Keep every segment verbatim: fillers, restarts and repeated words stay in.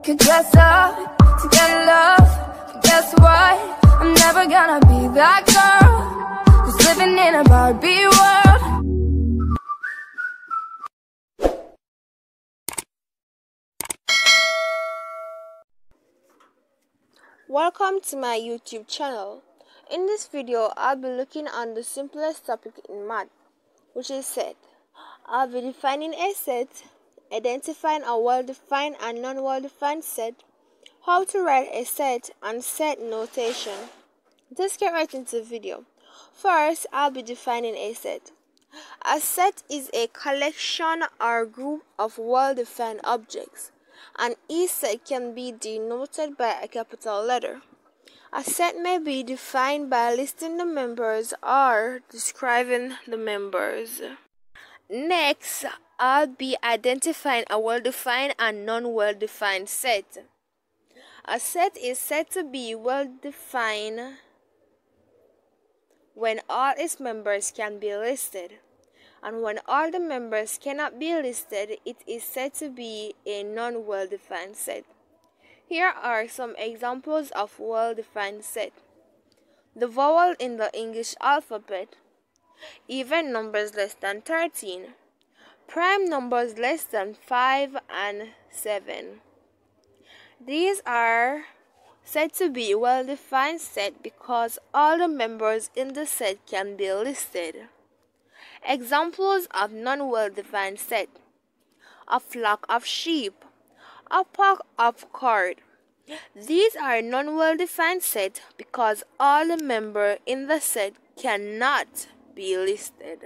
Could dress up to get love, but guess what? I'm never gonna be that girl who's living in a Barbie world. Welcome to my YouTube channel. In this video, I'll be looking on the simplest topic in math, which is set. I'll be defining a set, identifying a well-defined and non-well-defined set, how to write a set, and set notation. Let's get right into the video. First, I'll be defining a set. A set is a collection or group of well-defined objects, and each set can be denoted by a capital letter. A set may be defined by listing the members or describing the members. Next, I'll be identifying a well-defined and non-well-defined set. A set is said to be well-defined when all its members can be listed, and when all the members cannot be listed, it is said to be a non-well-defined set. Here are some examples of well-defined set. The vowel in the English alphabet, even numbers less than thirteen, prime numbers less than five and seven. These are said to be well-defined set because all the members in the set can be listed. Examples of non-well-defined set: a flock of sheep, a pack of cards. These are non-well-defined set because all the members in the set cannot be listed.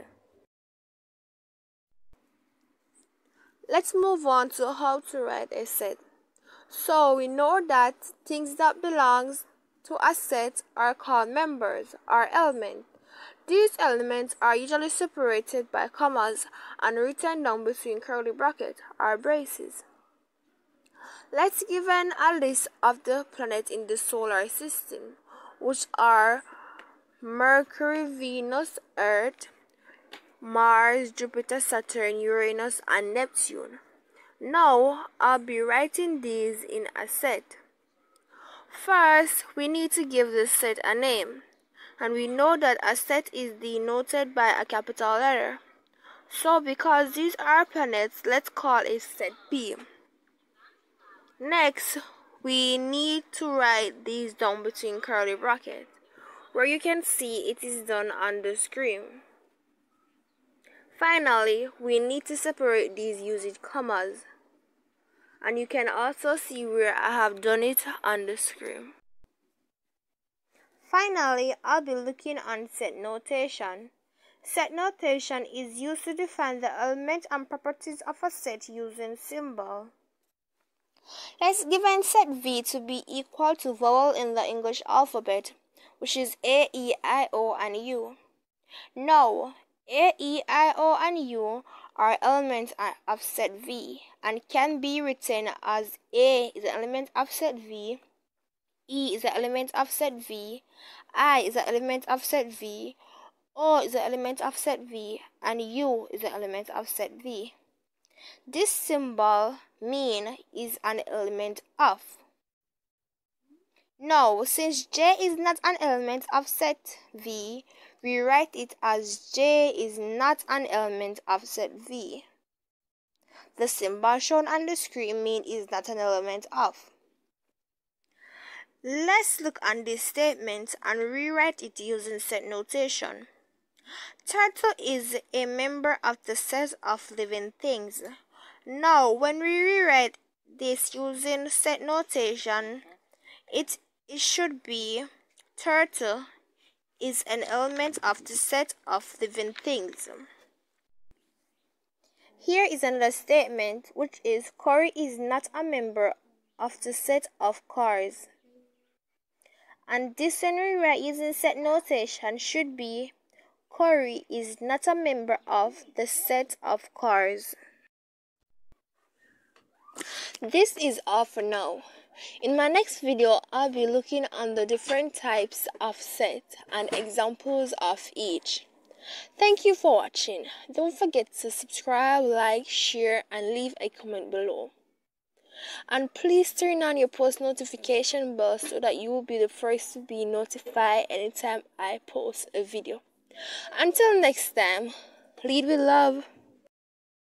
Let's move on to how to write a set. So we know that things that belong to a set are called members or elements. These elements are usually separated by commas and written down between curly brackets or braces. Let's give an a list of the planets in the solar system, which are Mercury, Venus, Earth, Mars, Jupiter, Saturn, Uranus, and Neptune. Now, I'll be writing these in a set. First, we need to give this set a name, and we know that a set is denoted by a capital letter. So, because these are planets, let's call it set P. Next, we need to write these down between curly brackets, where you can see it is done on the screen. Finally, we need to separate these using commas, and you can also see where I have done it on the screen. Finally, I'll be looking on set notation. Set notation is used to define the elements and properties of a set using symbol. Let's give a set V to be equal to vowel in the English alphabet, which is A, E, I, O, and U. Now, A, E, I, O, and U are elements of set V and can be written as A is an element of set V, E is an element of set V, I is an element of set V, O is an element of set V, and U is an element of set V. This symbol mean is an element of. Now, since J is not an element of set V, we write it as J is not an element of set V. The symbol shown on the screen mean is not an element of. Let's look on this statement and rewrite it using set notation. Turtle is a member of the set of living things. Now, when we rewrite this using set notation, it, it should be turtle is an element of the set of living things. Here is another statement, which is Corey is not a member of the set of cars. And this when we write using set notation should be Corey is not a member of the set of cars. This is all for now. In my next video, I'll be looking on the different types of set and examples of each. Thank you for watching. Don't forget to subscribe, like, share, and leave a comment below. And please turn on your post notification bell so that you will be the first to be notified anytime I post a video. Until next time, lead with love.